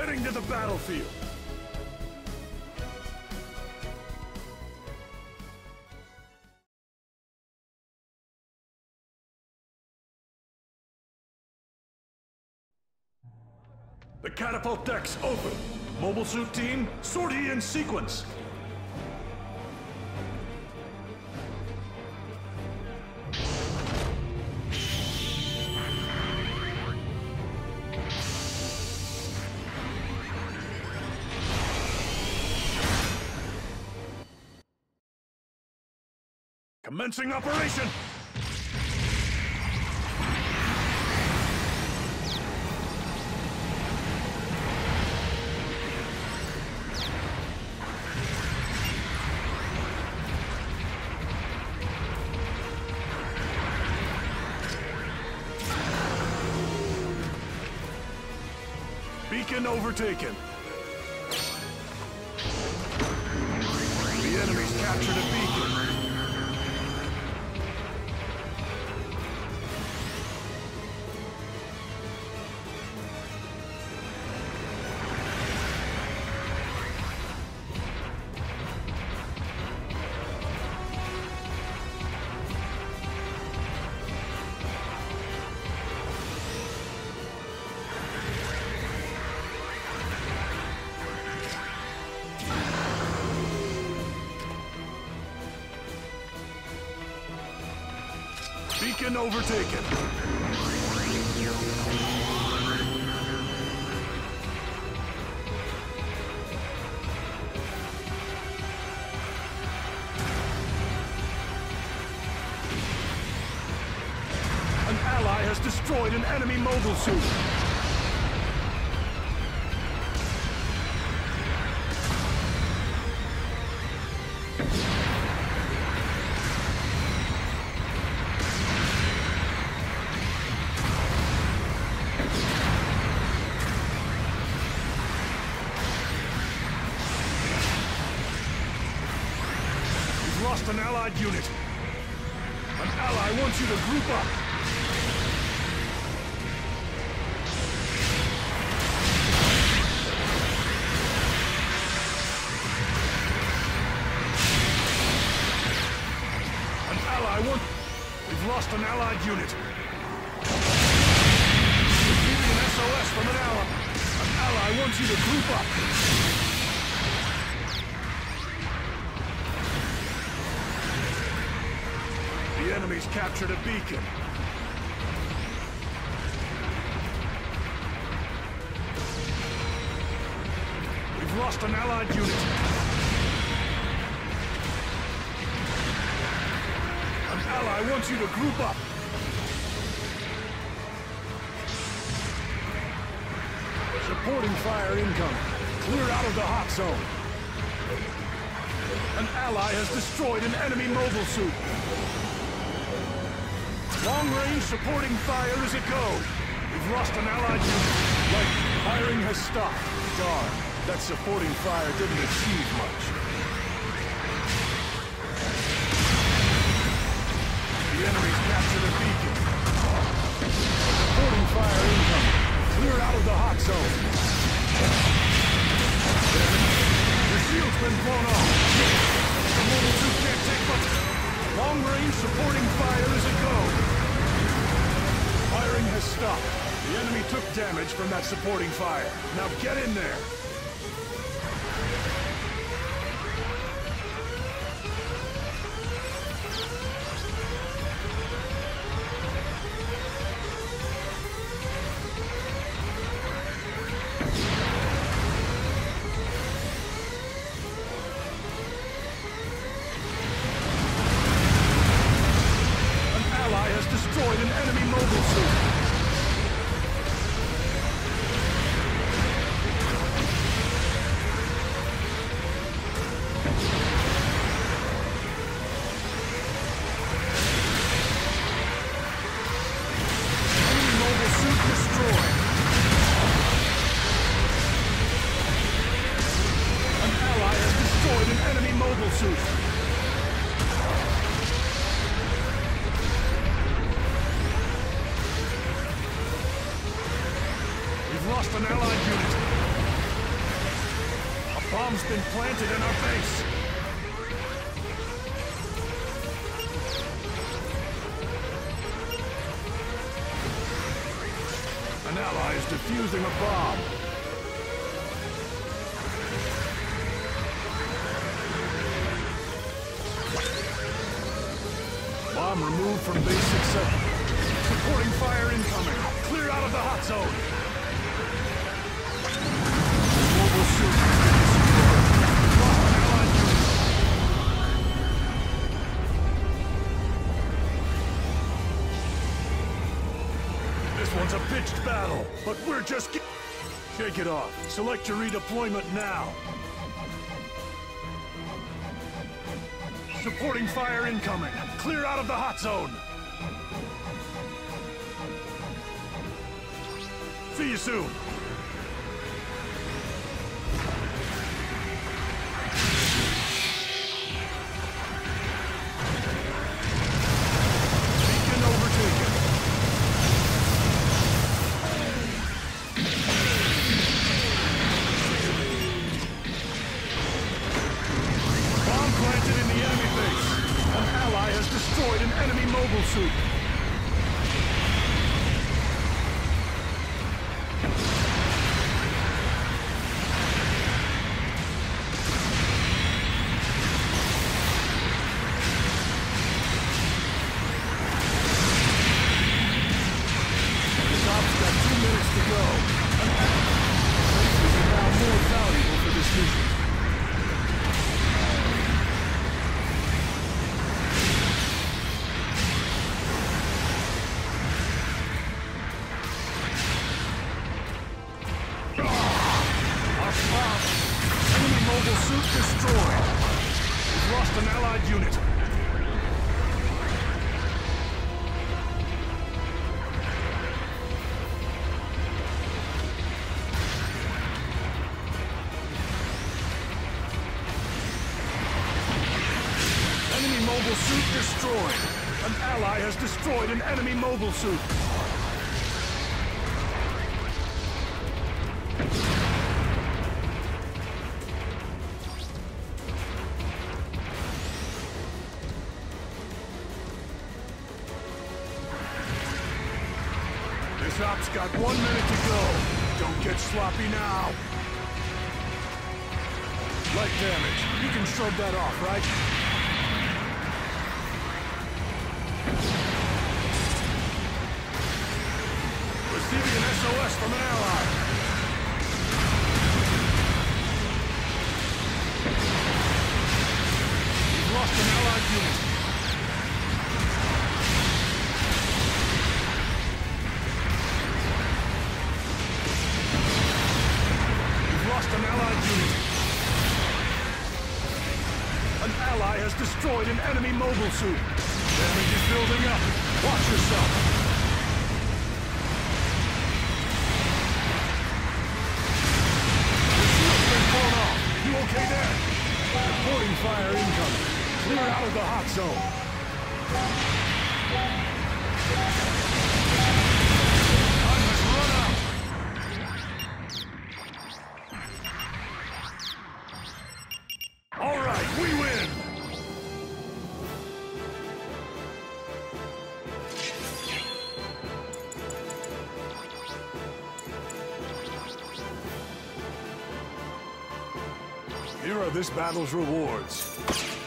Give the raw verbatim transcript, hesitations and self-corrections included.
Heading to the battlefield. The catapult deck's open. Mobile suit team, sortie in sequence. Commencing operation! Beacon overtaken. The enemy's captured a beacon. Beacon overtaken. An ally has destroyed an enemy mobile suit. Lost an allied unit. An ally wants you to group up. An ally wants... We've lost an allied unit. Receiving an S O S from an ally. An ally wants you to group up. The enemy's captured a beacon. We've lost an allied unit. An ally wants you to group up. Supporting fire incoming. Clear out of the hot zone. An ally has destroyed an enemy mobile suit. Long-range supporting fire as it goes. We've lost an allied unit. Like, firing has stopped. Darn, that supporting fire didn't achieve much. The enemy's captured a beacon. Supporting fire incoming. Clear out of the hot zone. The shield's been blown off. The mobile suit can't take much. Long-range supporting fire as it goes. Firing has stopped. The enemy took damage from that supporting fire. Now get in there. Destroyed an enemy mobile suit. Enemy mobile suit destroyed. An ally has destroyed an enemy mobile suit. Lost an allied unit. Bomb's been planted in our base. An ally is defusing a bomb. Bomb removed from basic seven. Supporting fire incoming. Clear out of the hot zone. Mobile suit destroyed. Lost an allied unit. This one's a pitched battle, but we're just get Shake it off. Select your redeployment now. Supporting fire incoming. Clear out of the hot zone. See you soon. Beacon overtaken. Bomb planted in the enemy base. An ally has destroyed an enemy mobile suit. Suit destroyed. We've lost an allied unit. Enemy mobile suit destroyed. An ally has destroyed an enemy mobile suit. This op's got one minute to go. Don't get sloppy now. Light damage. You can shrug that off, right? Receiving an S O S from an ally. We've lost an allied unit. An allied unit. An ally has destroyed an enemy mobile suit. Damage is building up. Watch yourself. The shield's been blown off. You okay there? Reporting fire incoming. Clear out of the hot zone. Time has run out. All right, we win! Here are this battle's rewards.